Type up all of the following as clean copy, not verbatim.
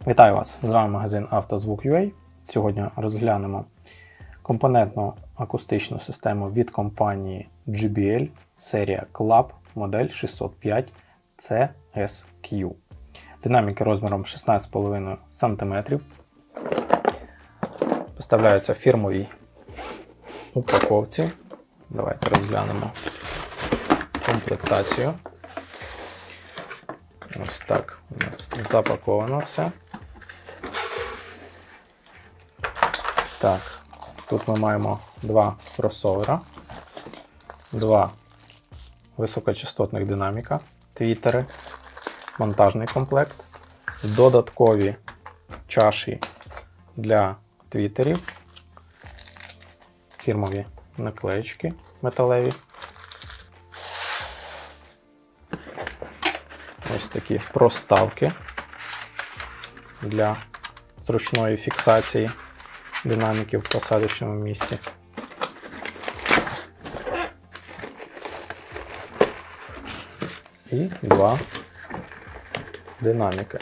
Вітаю вас! З вами магазин «Автозвук.UA». Сьогодні розглянемо компонентну акустичну систему від компанії JBL, серія Club, модель 605 CSQ. Динаміки розміром 16,5 см. Поставляються в фірмовій упаковці. Давайте розглянемо комплектацію. Ось так у нас запаковано все. Так, тут ми маємо два кросовера, два високочастотних динаміка, твітери, монтажний комплект, додаткові чаші для твітерів, фірмові наклеєчки металеві. Ось такі проставки для зручної фіксації динаміків в посадочному місці. І два динаміки.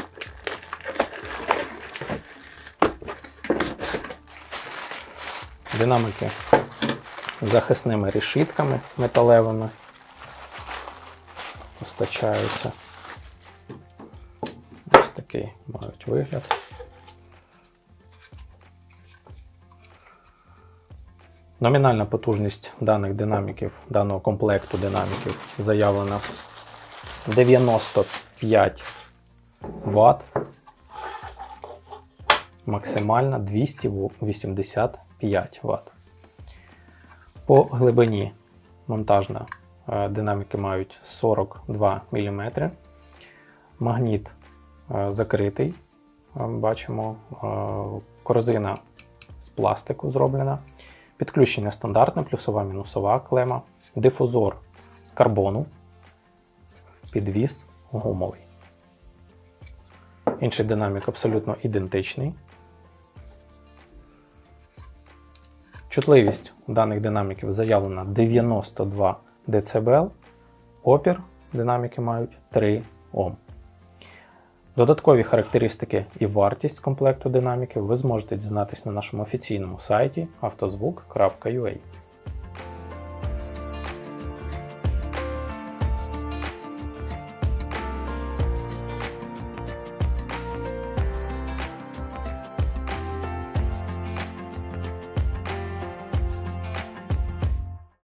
Динаміки з захисними решітками металевими постачаються. Ось такий мають вигляд. Номінальна потужність даних динаміків, даного комплекту динаміків заявлена 95 Вт, максимальна 285 Вт. По глибині монтажна динаміки мають 42 мм. Магніт закритий, бачимо, корзина з пластику зроблена. Підключення стандартне, плюсова, мінусова клема, дифузор з карбону, підвіс гумовий. Інший динамік абсолютно ідентичний. Чутливість даних динаміків заявлена 92 дБ, опір динаміки мають 3 Ом. Додаткові характеристики і вартість комплекту динаміків ви зможете дізнатися на нашому офіційному сайті автозвук.ua.